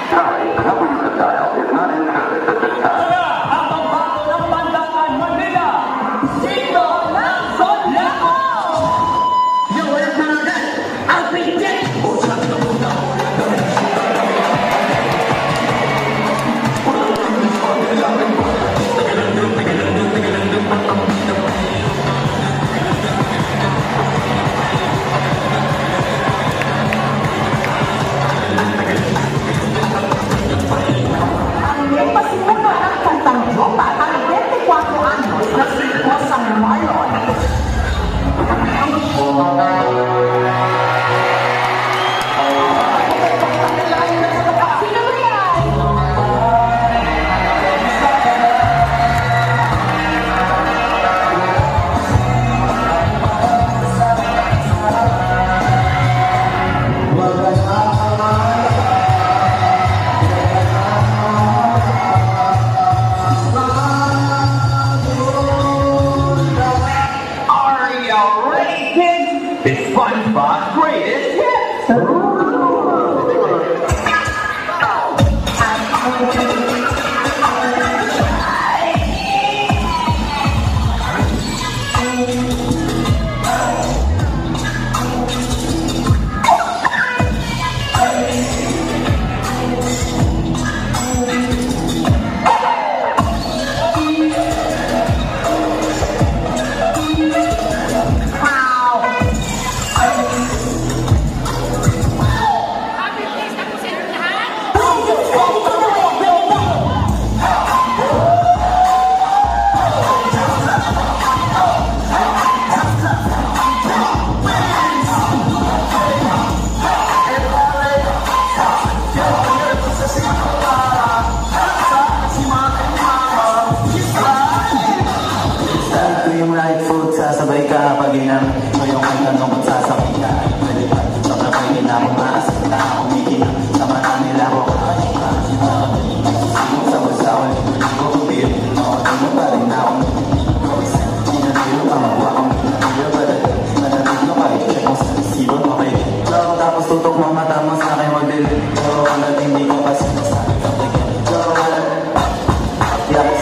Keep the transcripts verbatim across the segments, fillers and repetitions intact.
Sorry, the number you have dialed is not in service at this time. Tara! Ang pagbago ng Pandakan, Manila! Sino ng Solako! Yung walang pangalan, ang pinit! Usap na muna! It's SpongeBob's greatest hits! Sasabay ka pag ginamit mo yung kantong kung sasakay ka. Nalipad, so kapag ginamit maasin na umikinang sa mata nila ko. Sino sa basawal, hindi ko kupil. Makotay mo pa rin na akong pinatilo ka magwa kang pinatilo pa rin. Nanatilo ka, check mo sa sibon mo kayo. Tapos tutok mo mata mo sa akin magdili. Pero hanggang hindi ko pa sinasabi ka pagin. Pero wala, yes.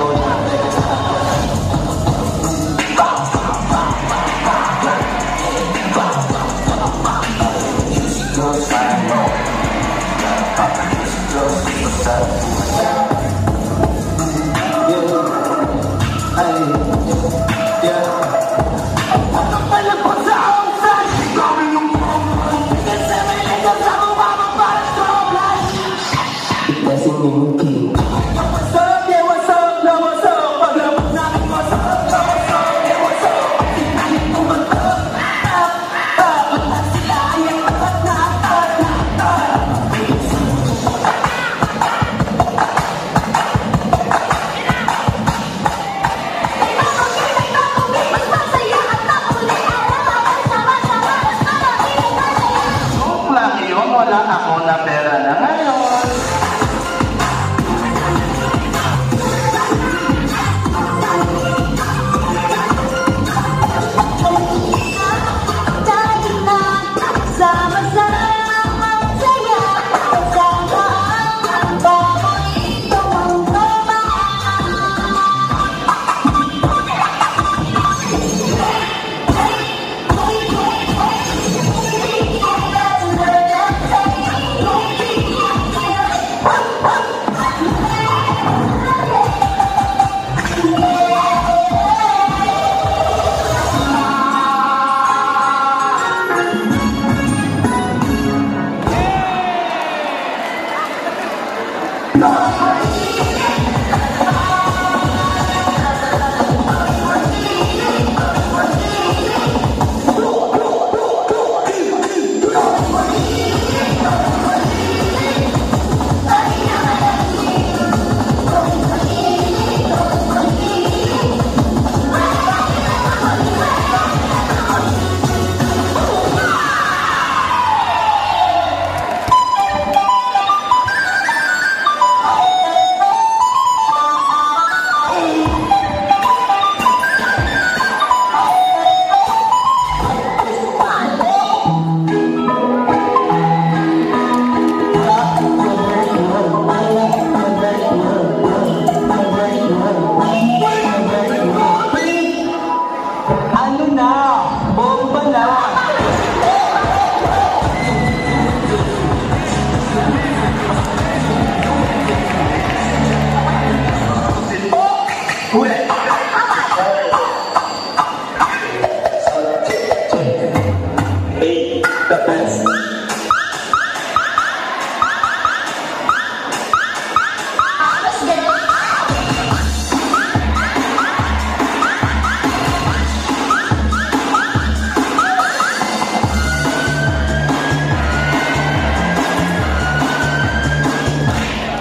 Wala ako na pera na ngayon.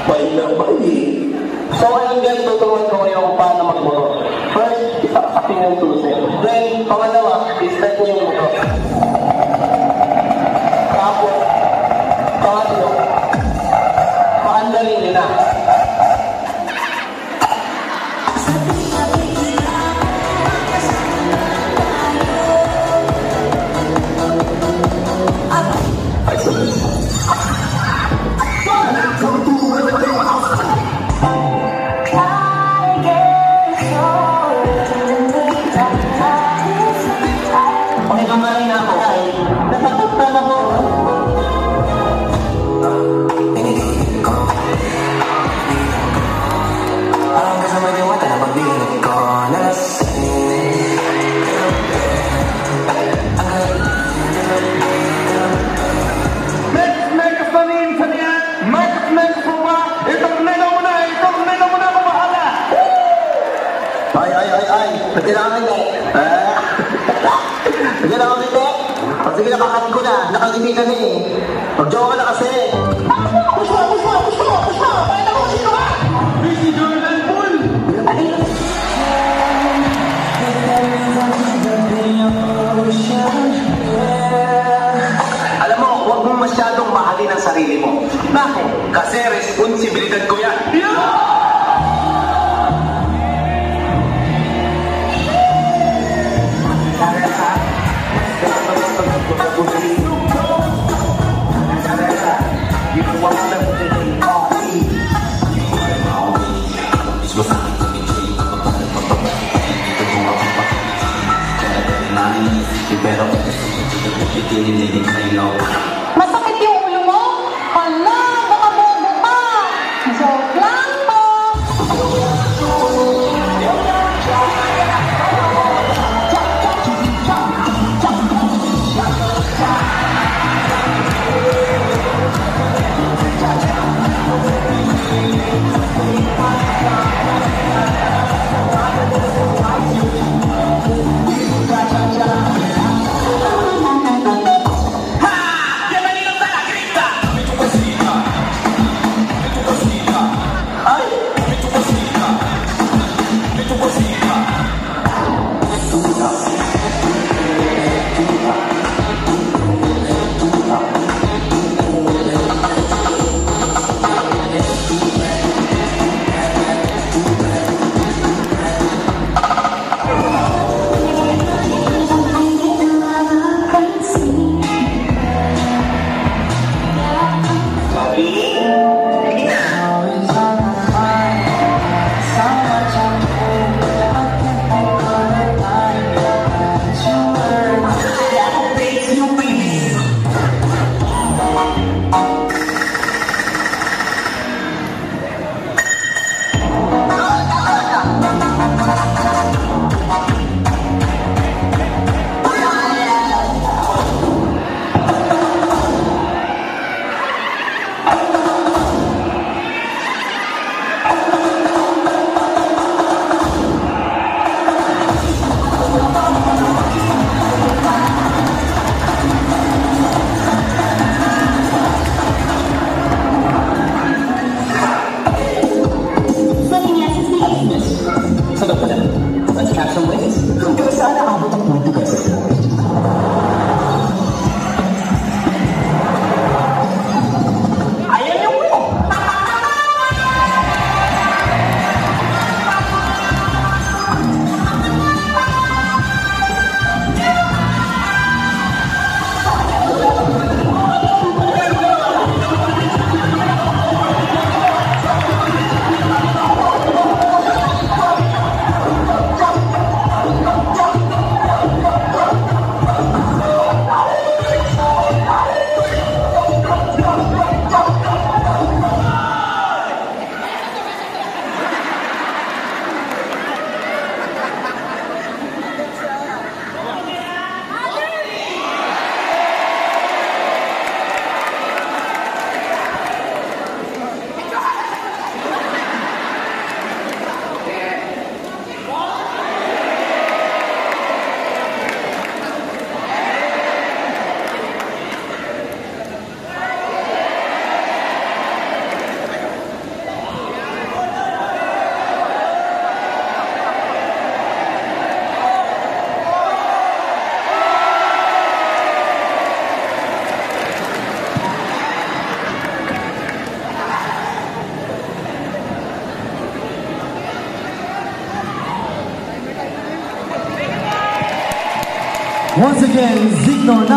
Bay na bay. So ngayon guys, tuturuan ko kayo kung paano magmotor. First, isaksakin yung susi. Then, pangalawa, i-start nyo yung motor. Tapos, pangatlo, paandalin nyo na. Ay, ay, ay, ay. Kailangan ko. Eh? Kailangan ko. O sige, nakakain ko na. Nakangiti ka na eh. Mag-joke ka na kasi. Puso, puso, puso, puso. Paano ko sino ka? Busy Jordan Pool. Alam mo, huwag mong masyadong mahalin ang sarili mo. Bakit? Kasi responsibilidad ko yan. Yeah! Masakit yung ulo mo? Hala, baka bobo pa! Joke lang po! Once again, Zigno